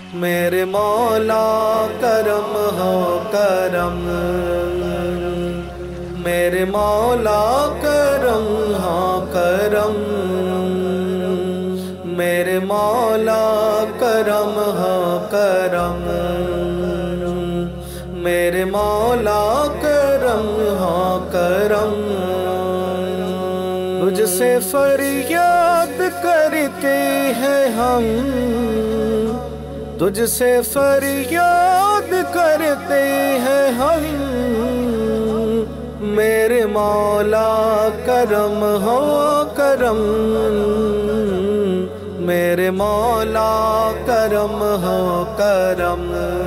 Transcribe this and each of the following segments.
मेरे मौला करम हो करम, मेरे मौला करम हो करम, मेरे मौला करम हो करम, मेरे मौला करम हो करम। तुझसे फरियाद करते हैं हम, तुझसे फरियाद करते हैं हम, मेरे मौला करम हो करम, मेरे मौला करम हो करम,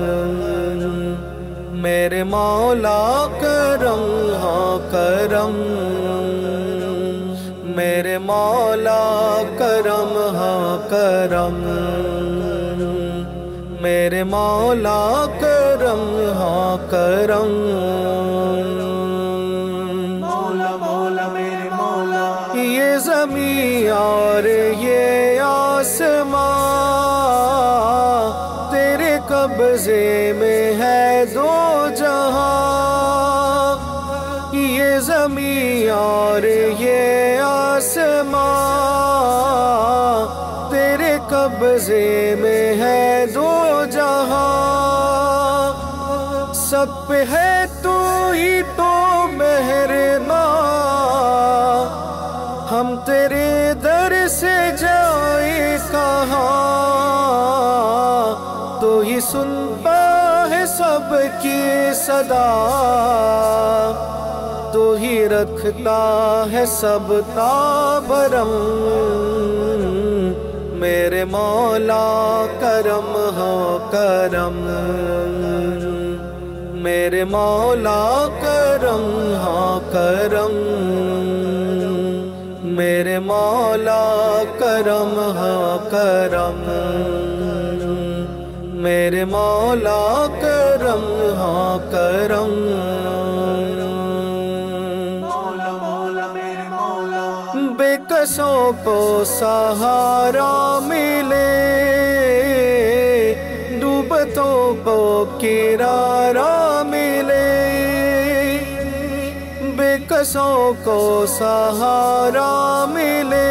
मेरे मौला करम हो करम, मेरे मौला करम हो करम, मेरे मौला करम हो करम। मौला मौला मेरे मौला, ये ज़मीं और ये आसमां तेरे कब्ज़े में है दो जहां। ये ज़मीं और ये आसमां तेरे कब्ज़े में है दो जहां। सब पे है तू ही तो मेहरबां, हम तेरे दर से जाए कहाँ। तू ही सुनता है सबकी सदा, तू ही रखता है सब ताबरम। मेरे मौला करम हो करम, मेरे मौला करम हो करम, मेरे मौला करम हो करम, मेरे मौला करम हो करम। मौला मौला मेरे मौला, बेकसों को सहारा मिले, डूबतों को किनारा मिले। बेकसों को सहारा मिले,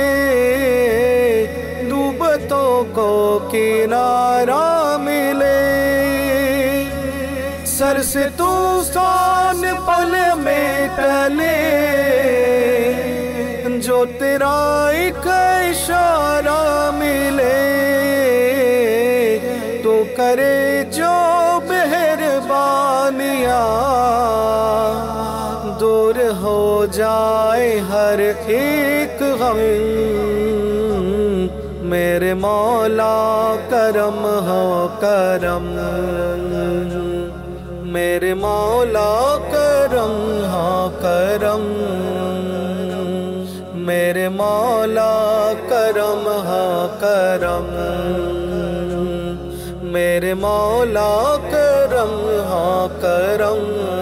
डूबतों को किनारा मिले। सर से तूफान पल में टले, जो तेरा एक इशारा मिले। तो करे जो मेहरबानियाँ, दूर हो जाए हर एक गम। मेरे मौला करम हो करम, मेरे मौला करम हो करम, मेरे मौला करम हो करम, मेरे मौला करम हो करम।